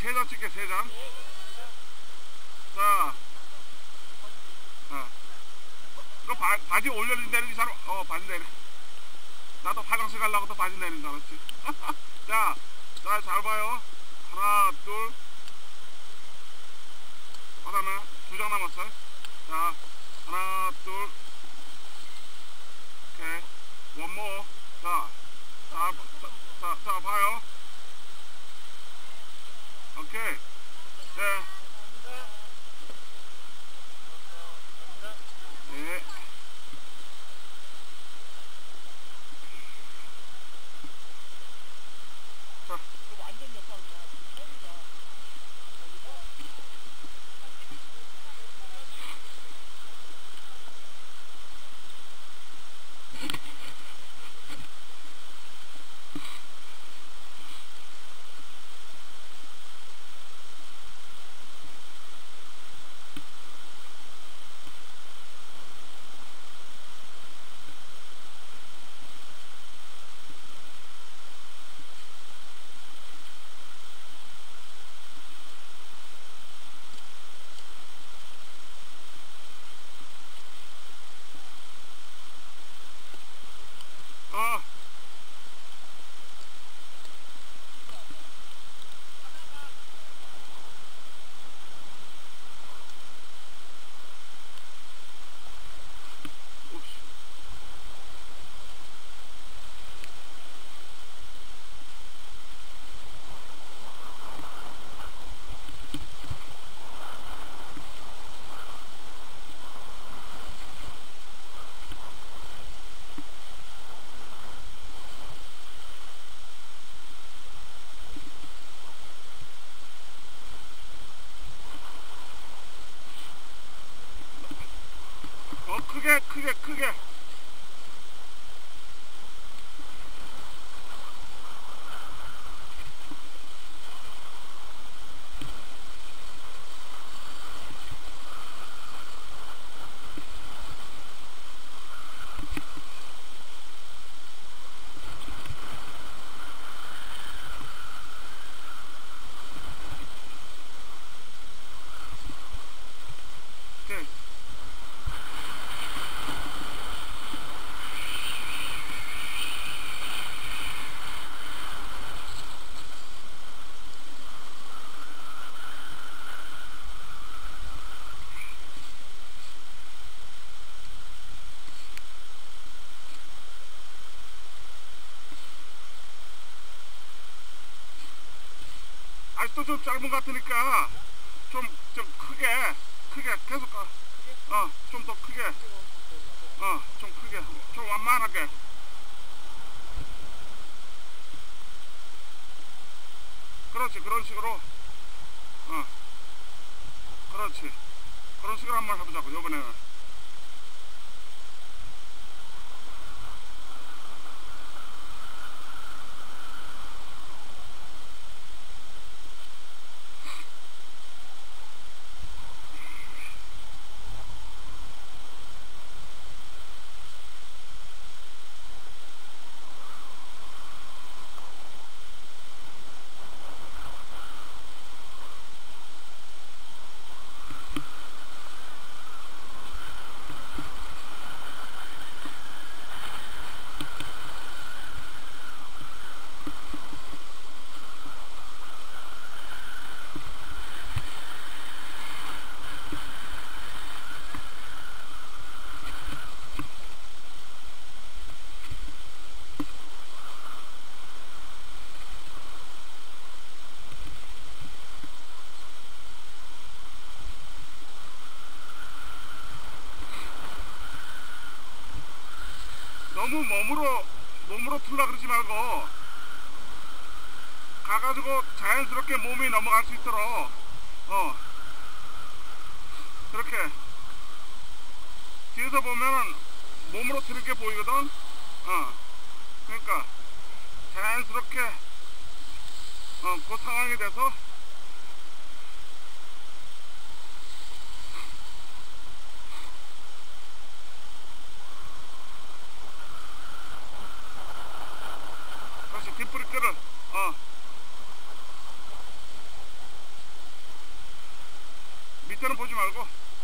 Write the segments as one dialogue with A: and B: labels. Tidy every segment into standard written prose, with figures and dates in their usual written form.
A: 세 장 찍게, 세 장. 자, 너 바지 올려준다는 사람, 바지 내려. 나도 화장실 가려고 또 바지 내린 줄 알았지. 자, 잘 봐요. 하나, 둘. 하다는 두 장 남았어요. 자, 하나, 둘. 오케이. 원모. 자, 봐요. 오케이. 네. 네. 자. 완전 역광이야. 크게. 오케이. 아직도 좀 짧은 것 같으니까 좀 크게 계속 가. 좀 더 크게. 좀 크게. 좀 완만하게. 그렇지, 그런 식으로. 그렇지. 그런 식으로 한번 해보자고, 이번에는. 너무 몸으로 풀라 그러지 말고 가가지고 자연스럽게 몸이 넘어갈 수 있도록 그렇게 뒤에서 보면은 몸으로 틀을 게 보이거든. 그러니까 자연스럽게 그 상황이 돼서 다시 뒷부리뼈를 밑에는 보지 말고.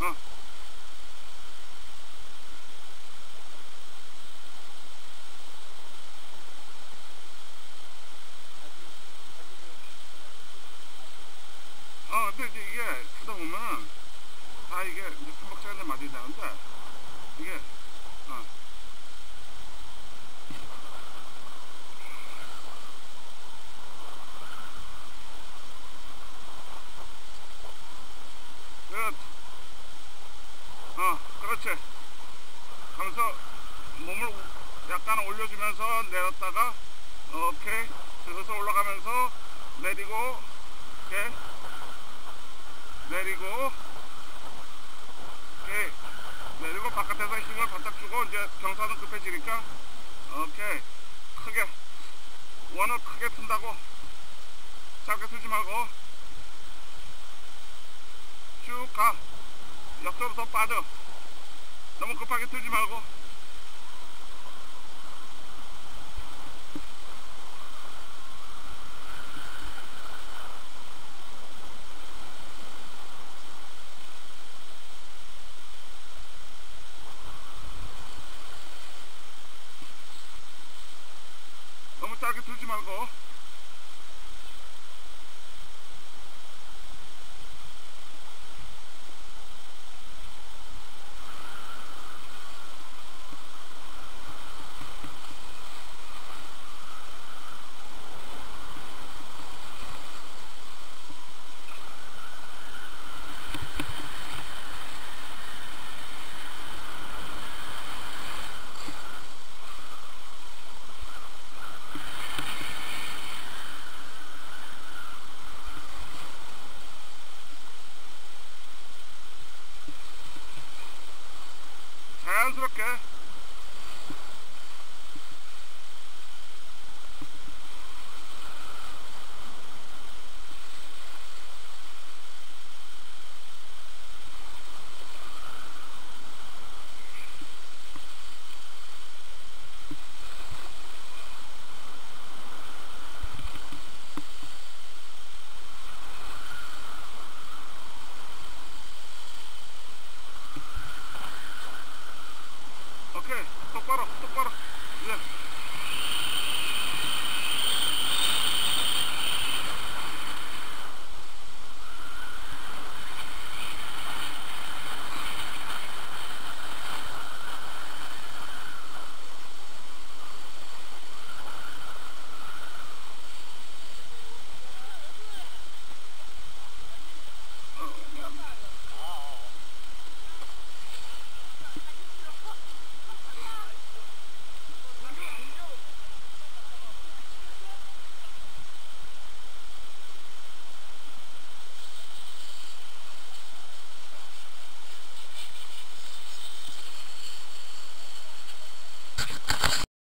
A: 근데 이제 이게 하다 보면은 다 이게 이제 삼박자에 맞아야 되는데 이게 그렇지. 하면서 몸을 약간 올려주면서 내렸다가 오케이. 그래서 올라가면서 내리고 오케이. 내리고 오케이. 내리고 바깥에서 힘을 바짝 주고 이제 경사는 급해지니까 오케이. 크게 원을 크게 튼다고 짧게 쓰지 말고 쭉 가. 옆으로 더 빠져. 너무 급하게 틀지 말고. 너무 짧게 틀지 말고. 자연스럽게